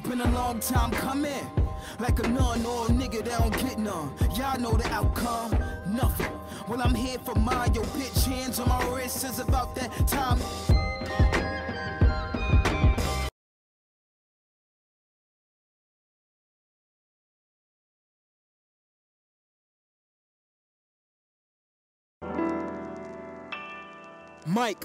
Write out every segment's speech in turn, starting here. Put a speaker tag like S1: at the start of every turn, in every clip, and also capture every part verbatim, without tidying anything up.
S1: been a long time coming. Like a nun or a nigga that don't get none. Y'all know the outcome, nothing. Well, I'm here for mine, yo, bitch. Hands on my wrist, it's about that time. Mike.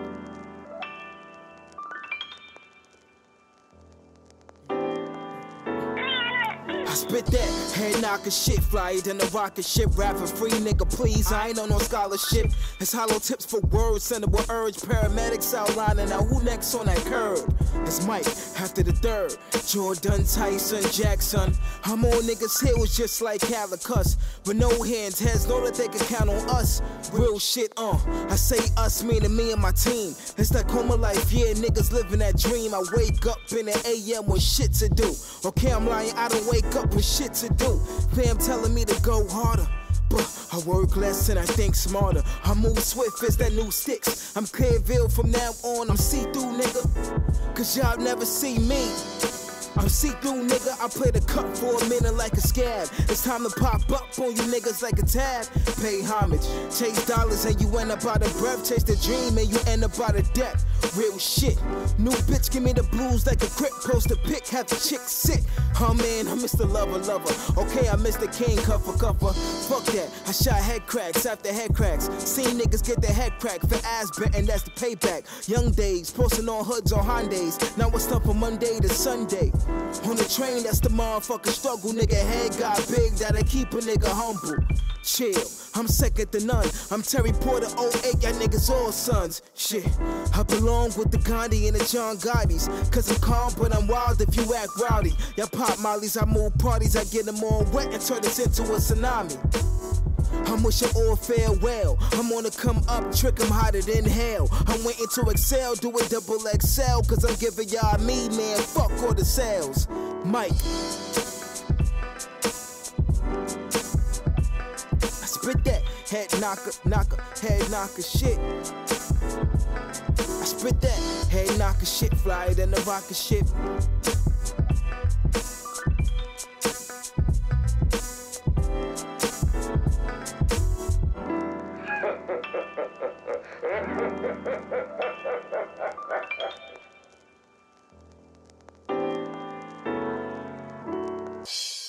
S1: I spit that head knocker shit, flyer than a rocket ship, rapping free nigga please, I ain't on no scholarship. It's hollow tips for words, send it with urge, paramedics outlining, now who next on that curb? It's Mike, after the third, Jordan, Tyson, Jackson. I'm on niggas' heels just like Calicus, with no hands, heads know that they can count on us. Real shit, uh, I say us, meaning me and my team. It's that coma life, yeah, niggas living that dream. I wake up in the A M with shit to do. Okay, I'm lying, I don't wake up with shit to do. Fam telling me to go harder, but I work less and I think smarter. I move swift as that new sticks. I'm CLERVIL from now on, I'm see-through nigga, cause y'all never see me. I'm see-through nigga, I play the cut for a minute like a scab. It's time to pop up on you niggas like a tab. Pay homage, chase dollars and you end up out of breath. Chase the dream and you end up out of debt. Real shit, new bitch give me the blues like a crip. Post a pic, have the chick sit. Oh man, I miss the lover lover. Okay, I miss the king cover cover. Fuck that, I shot head cracks after head cracks. Seen niggas get their head cracked for ass bent and that's the payback. Young days, posting on hoods on Hondays. Now it's up from Monday to Sunday. On the train, that's the motherfucking struggle. Nigga head got big, that'll keep a nigga humble. Chill, I'm second to none. I'm Terry Porter, oh eight, y'all niggas all sons. Shit, I belong with the Gandhi and the John Gottis. Cause I'm calm, but I'm wild if you act rowdy. Y'all pop mollies, I move parties, I get them all wet and turn this into a tsunami. I'm wishing all farewell. I'm on the come up, trick, I'm hotter than hell. I'm waiting to excel, do a double X L. Cause I'm giving y'all me, man, fuck all the sales. Mike. I spit that head knocker, knocker, head knocker shit. I spit that head knocker shit, flyer than a rocket ship.
S2: You